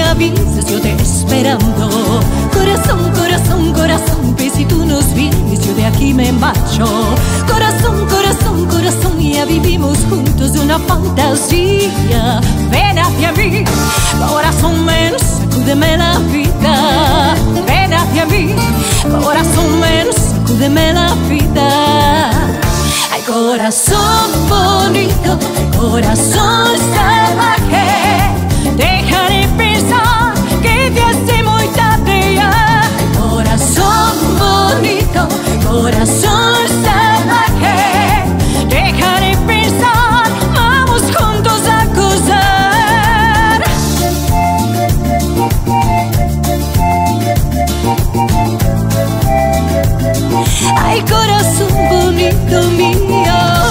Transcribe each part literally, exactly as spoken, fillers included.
avisas, yo te esperando. Corazón, corazón, corazón, que si tú nos vienes, yo de aquí me marcho. Corazón, corazón, corazón, ya vivimos juntos una fantasía. Ven hacia mí, corazón menos, sacúdeme la vida. Ven hacia mí, corazón menos, sacúdeme la vida. Ay, corazón bonito, corazón salvaje, deja de pensar que te hace muy tarde ya. Corazón bonito, corazón salvaje, deja de pensar, vamos juntos a gozar. Ay, corazón bonito mío.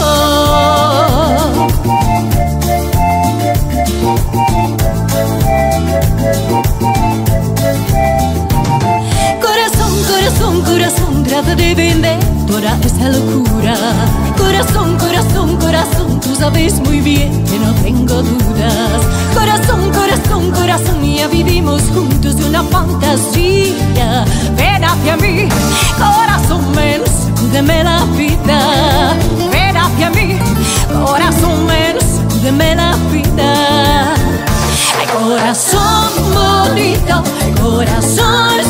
Corazón, corazón, trata de vender toda esa locura. Corazón, corazón, corazón, tú sabes muy bien que no tengo dudas. Corazón, corazón, corazón, ya vivimos juntos una fantasía. Ven hacia mí, corazón menos, sacúdeme la vida. Ven hacia mí, corazón menos, sacúdeme la vida. Ay, corazón bonito, corazón